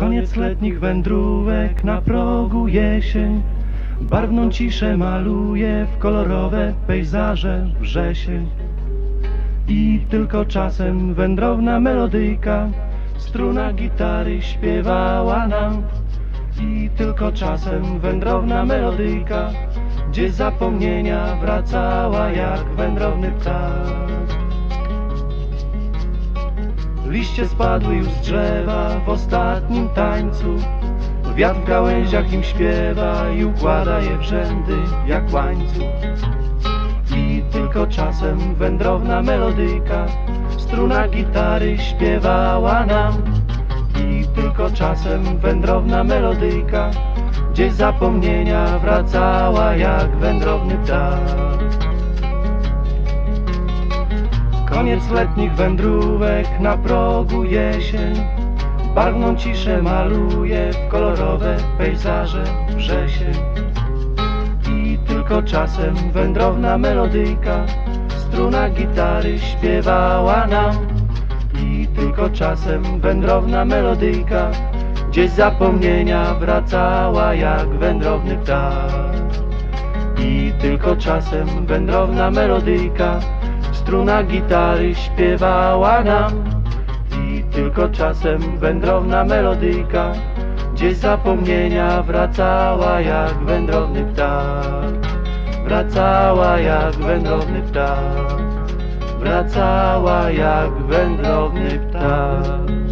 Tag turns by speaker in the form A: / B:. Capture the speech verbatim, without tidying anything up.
A: Koniec letnich wędrówek, na progu jesień, barwną ciszę maluje w kolorowe pejzaże wrzesień. I tylko czasem wędrowna melodyjka, struna gitary śpiewała nam. I tylko czasem wędrowna melodyjka, gdzie zapomnienia wracała jak wędrowny ptak. Liście spadły już z drzewa w ostatnim tańcu, wiatr w gałęziach im śpiewa i układa je w rzędy jak łańcuch. I tylko czasem wędrowna melodyjka, struna gitary śpiewała nam. I tylko czasem wędrowna melodyjka, gdzieś zapomnienia wracała jak wędrowny ptak. Koniec letnich wędrówek, na progu jesień, barwną ciszę maluje w kolorowe pejzaże wrzesień. I tylko czasem wędrowna melodyjka, struna gitary śpiewała nam. I tylko czasem wędrowna melodyjka, gdzieś zapomnienia wracała jak wędrowny ptak. I tylko czasem wędrowna melodyjka, struna gitary śpiewała nam. I tylko czasem wędrowna melodyjka, gdzieś zapomnienia wracała jak wędrowny ptak. Wracała jak wędrowny ptak. Wracała jak wędrowny ptak.